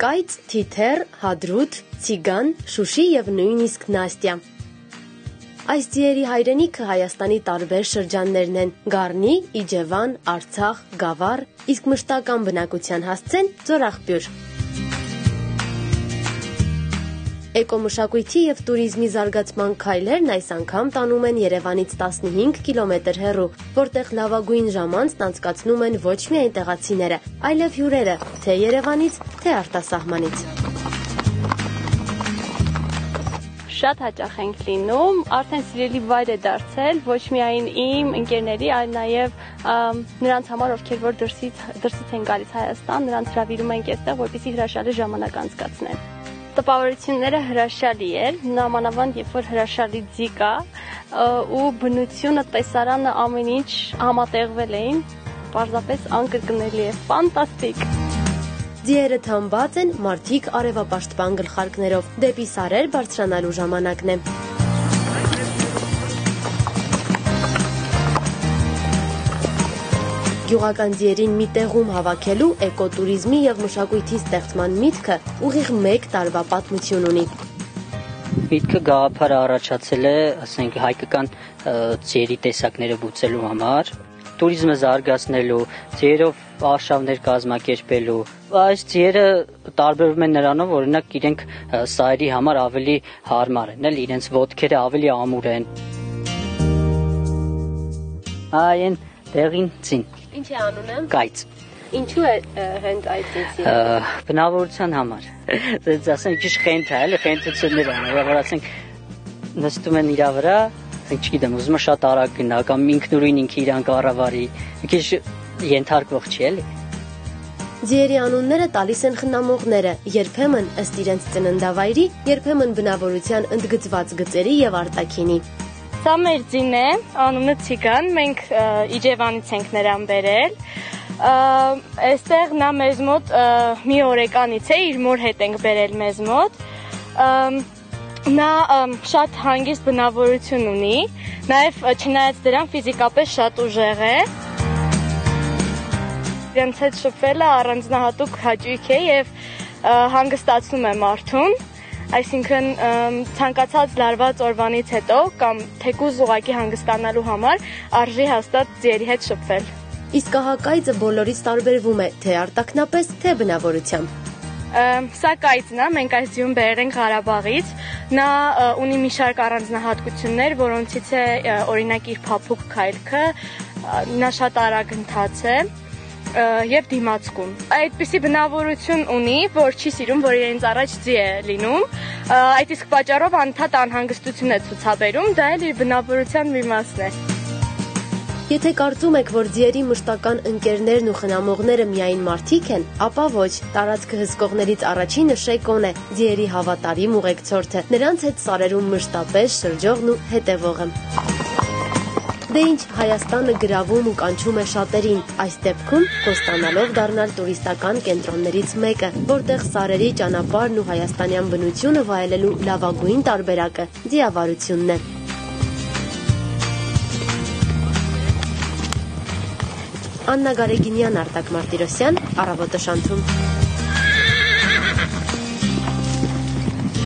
կայծ, թիթեռ, հադրութ, ցիգան, շուշի եւ նույնիսկ Նաստյա։ Այս ձիերի հայրենիքը Հայաստանի տարբեր շրջաններն են՝ Գառնի, Իջևան, Արցախ, Գավառ, իսկ մշտական բնակության հասցեն Ձորաղբյուր։ Էկոմշակույթի եւ տուրիզմի զարգացման քայլերն այս անգամ տանում են Երևանից 15 կիլոմետր հեռու, որտեղ լավագույն ժամանցն անցկացնում են ոչ միայն տեղացիները, այլև հյուրերը, թե Երևանից, թե արտասահմանից։ Շատ հաճախ ենք լինում, արդեն սիրելի վայր է դարձել ոչ միայն իմ ընկերների, այլ նաև նրանց համար, ովքեր որ դրսից են գալիս Հայաստան, նրանց հրավիրում ենք այստեղ, որպեսզի հրաշալի ժամանակ անցկացնեն։ Տպավորությունները հրաշալի էր, նամանավանդ երբ որ հրաշալի ձի կա ու բնությունը, տեսարանը ամեն ինչ համատեղվել էին, պարզապես անկրկնելի է, ֆանտաստիկ։ Ձիերը թամբած են, մարդիկ արևապաշտպան գլխարկներով, դեպի սարեր բարձրանալու ժամանակն է։ Գյուղական ձիերին մի տեղում հավաքելու էկոտուրիզմի եւ մշակույթի ստեղծման միտքը ուղիղ 1 տարվա պատմություն ունի։ Միտքը գաղափարը առաջացել է, ասենք, հայկական ձիերի տեսակները բուծելու համար, տուրիզմը զարգացնելու, ձիերով արշավներ կազմակերպելու։ Այս ձիերը տարբերվում են նրանով, օրինակ իրենք սայրի համար ավելի հարմար են, իրենց ոտքերը ավելի ամուր են։ Այն տեղին ձին։ Ինչ է անունը։ Կայծ։ Ինչու է հենց այդ ձիը։ Բնավորության համար։ Դες ասենք քիչ խենթ է, խենթություններ են, որ ասենք նստում են իր վրա, ասենք չգիտեմ, ուզում է շատ արագ գնա կամ ինքնուրույն ինքը իրան կառավարի, քիչ ենթարկվող չի էլի։ Ձիերի անունները տալիս են խնամողները, երբեմն ըստ իրենց ծննդավայրի, երբեմն բնավորության ընդգծված գծերի եւ արտաքինի։ Սա մեր ձին է, անունը Ցիգան, մենք Իջևանից ենք նրան բերել։ Այստեղ նա մեզ մոտ մի օրեկանից է, իր մոր հետ ենք բերել մեզ մոտ։ Նա շատ հանգիստ բնավորություն ունի, նաև չնայած դրան ֆիզիկապես շատ ուժեղ է։ Իրենց հետ շփվելը առանձնահատուկ հաճույք է եւ հանգստացնում է մարդուն, այսինքն ցանկացած լարված օրվանից հետո կամ թեկուզ ուղակի հանգստանալու համար արժի հաստատ ձիերի հետ շփվել։ Իսկ ահակայծը բոլորից տարբերվում է թե արտաքնապես, թե բնավորությամբ։ Սա կայծն է, մենք այս ձիուն բերել ենք Ղարաբաղից, նա ունի մի շարք առանձնահատկություններ, որոնցից է օրինակ իր փափուկ քայլքը, նա շատ արագ ընթաց է եւ դիմացկուն։ Այդպիսի բնավորություն ունի, որ չի սիրում, որ իրենց առաջ ձի է լինում, այդ իսկ պատճառով անընդհատ անհանգստություն է ցուցաբերում, դա էլ իր բնավորության մի մասն է։ Եթե կարծում եք, որ ձիերի մշտական ընկերներն ու խնամողները միայն մարդիկ են, ապա ոչ, տարածքը հսկողներից առաջինը Շեկոն է, ձիերի հավատարիմ ուղեկցորդը, նրանց հետ սարերում մշտապես շրջողն ու հետևողը։ Դե ինչ, Հայաստանը գրավում ու կանչում է շատերին, այս դեպքում կոստանալով դառնալ տուրիստական կենտրոններից մեկը, որտեղ սարերի ճանապարհն ու հայաստանյան բնությունը վայելելու լավագույն տարբերակը ձիավարությունն է։ Աննա Գարեգինյան, Արտակ Մարտիրոսյան, Առավոտը շանթում։